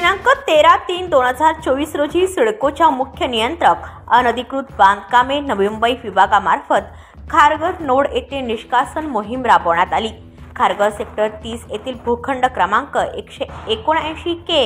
दिनांक 13/3/2024 रोजी सिडकोच्या मुख्य नियंत्रक अनधिकृत बांधकामे नवी मुंबई विभागामार्फत खारघर नोड येथे निष्कासन मोहीम राबवण्यात आली। खारघर सेक्टर 30 येथील भूखंड क्रमांक 179 के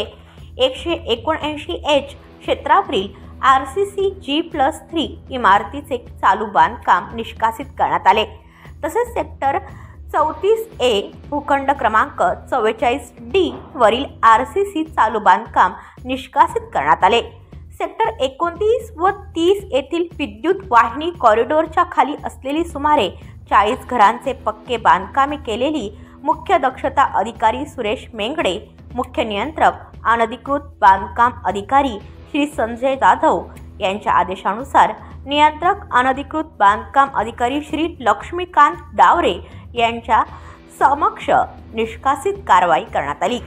179 एच क्षेत्रावरील RCC G+3 इमारतीचे चालू बांधकाम निष्कासित करण्यात आले। तसेच सेक्टर 34A भूखंड क्रमांक 44D वरील RCC चालू बांधकाम निष्कासित करण्यात आले। सेक्टर 29 व 30 येथील विद्युत वाहिनी कॉरिडॉरच्या खाली असलेली सुमारे 40 घरांचे पक्के बांधकामे केलेली मुख्य दक्षता अधिकारी सुरेश मेंगडे, मुख्य नियंत्रक अनधिकृत बांधकाम अधिकारी श्री संजय जाधव यांच्या आदेशानुसार नियंत्रक अनधिकृत बांधकाम अधिकारी श्री लक्ष्मीकांत डावरे यांच्या समक्ष निष्कासित कारवाई करण्यात आली।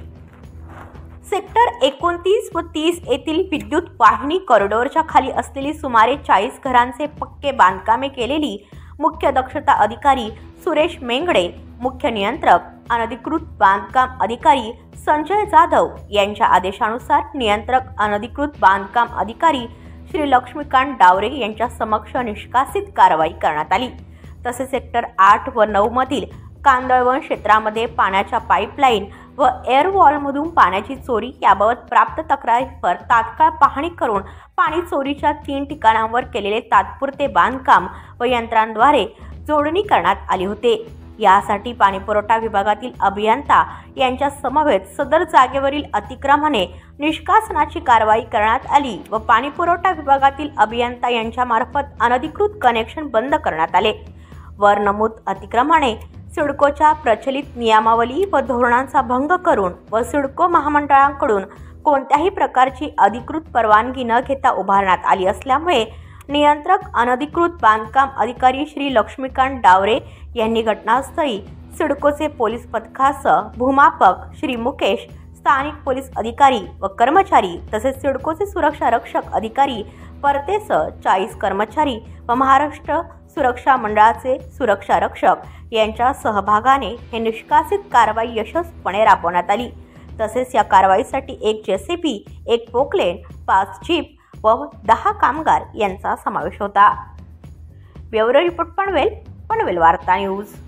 सेक्टर 29 व 30 येथील विद्युत वाहिनी कॉरिडॉरच्या खाली असलेली सुमारे 40 घरांचे पक्के बांधकामे केलेली मुख्य दक्षता अधिकारी सुरेश मेंगडे, मुख्य नियंत्रक अनधिकृत बांधकाम अधिकारी संजय जाधव यांच्या आदेशानुसार नियंत्रक अनधिकृत बांधकाम अधिकारी श्री लक्ष्मीकांत डावरे यांच्या समक्ष निष्कासित कारवाई करण्यात आली। तसेच सेक्टर 8 व 9 मधील कांदळवन क्षेत्रामध्ये पाण्याच्या पाईपलाईन व एअरवॉलमधून पाण्याची चोरी याबाबत प्राप्त तक्रारीवर तात्काळ पाहणी करून पाणी चोरीच्या 3 ठिकाणांवर केलेले तात्पुरते बांधकाम व यंत्रांद्वारे जोडणी करण्यात आली होते। यासाठी पाणीपुरवठा विभागातील अभियंता यांच्या समवेत सदर जागेवरील अतिक्रमणे निष्कासनाची कारवाई करण्यात आली व पाणीपुरवठा विभागातील अभियंता यांच्या मार्फत अनधिकृत कनेक्शन बंद करण्यात आले। वर नमूद अतिक्रमणे सिडकोच्या प्रचलित नियमावली व धोरणांचा भंग करून व सिडको महामंडळाकडून कोणत्याही प्रकारची अधिकृत परवानगी न घेता उभारण्यात आली असल्यामुळे नियंत्रक अनधिकृत बांधकाम अधिकारी श्री लक्ष्मीकांत डावरे यांनी घटनास्थळी सिडकोचे पोलीस पथकासह भूमापक श्री मुकेश, स्थानिक पोलीस अधिकारी व कर्मचारी तसेच सिडकोचे सुरक्षा रक्षक अधिकारी परतेसह 40 कर्मचारी व महाराष्ट्र सुरक्षा मंडळाचे सुरक्षा रक्षक यांच्या सहभागाने हे निष्कासित कारवाई यशस्वीपणे राबवण्यात आली। तसेच या कारवाईसाठी 1 JCB, 1 पोकलेन, 5 जीप व 10 कामगार यांचा समावेश होता। ब्युरो रिपोर्ट पनवेल वार्ता न्यूज।